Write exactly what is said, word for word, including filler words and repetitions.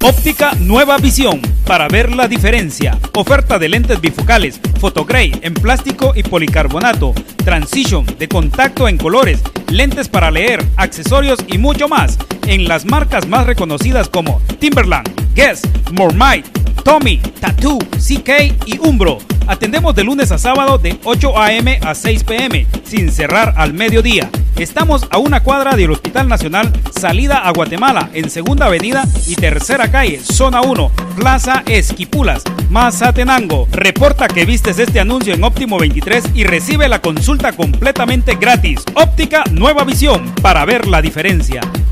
Óptica Nueva Visión, para ver la diferencia. Oferta de lentes bifocales, Photogray en plástico y policarbonato, Transition de contacto en colores, lentes para leer, accesorios y mucho más, en las marcas más reconocidas como Timberland, Guess, Mormite, Tommy, Tattoo, C K y Umbro. Atendemos de lunes a sábado de ocho a eme a seis pe eme, sin cerrar al mediodía. Estamos a una cuadra del Hospital Nacional, salida a Guatemala, en Segunda Avenida y Tercera Calle, Zona uno, Plaza Esquipulas, Mazatenango. Reporta que vistes este anuncio en Óptimo veintitrés y recibe la consulta completamente gratis. Óptica Nueva Visión, para ver la diferencia.